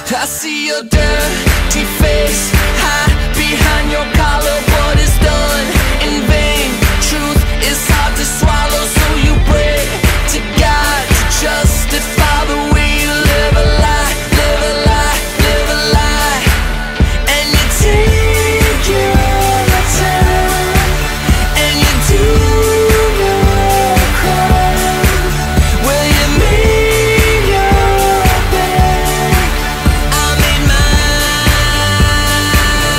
I see your dirty face hide behind your collar. What is done in vain? Truth is hard to swallow, so you pray to God to justify the way you live a lie, live a lie, live a lie. And you take your time, and you do your crime. Well, you made your bed, I made mine.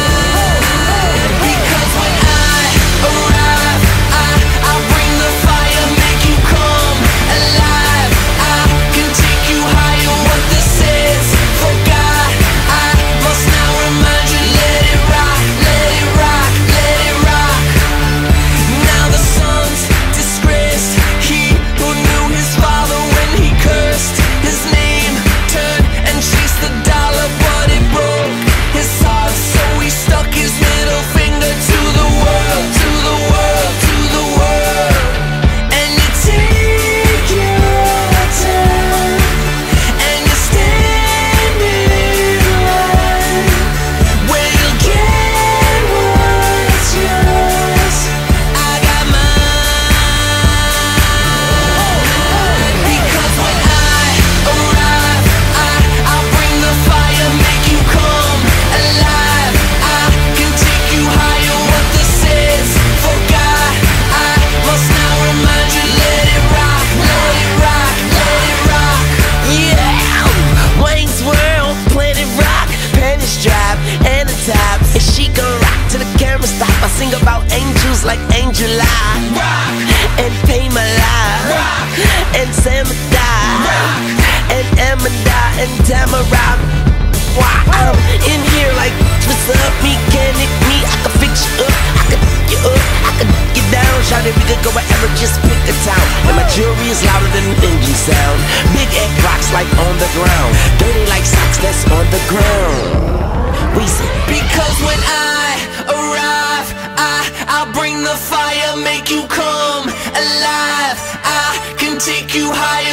Because when I arrive, I bring the fire, make you come alive. I can take you higher, what this is. Forgot, I must now remind you. Let it rock, let it rock, let it rock. Now the son's disgraced, he who knew his father when he cursed his name, turned and chased the dollar, but it broke his heart, so he stuck his middle finger to the world, to the world, to the world. And you take your time, and you stand in line, where you'll get what's yours. I got mine. Because when I arrive, I bring the fire, make you come alive. I can take you higher, what this is. Forgot, I must now remind you. Let it rock, let it rock, let it rock. Yeah, Wayne's World, Planet Rock, Penny's drop, and the top. And she gon' rock till the camera stop. I sing about angels like Angel Eye, rock, and Pay My Life, rock, and Sam Die, and Emma and Tamara. Why I'm in here like, what's up, mechanic me? I can fix you up, I can pick you up, I can get down. Shout it, we could go wherever, just pick a town. And my jewelry is louder than an engine sound. Big egg rocks like on the ground, dirty like socks that's on the ground. We say, because when I arrive, I'll bring the fire, make you come alive. I can take you higher.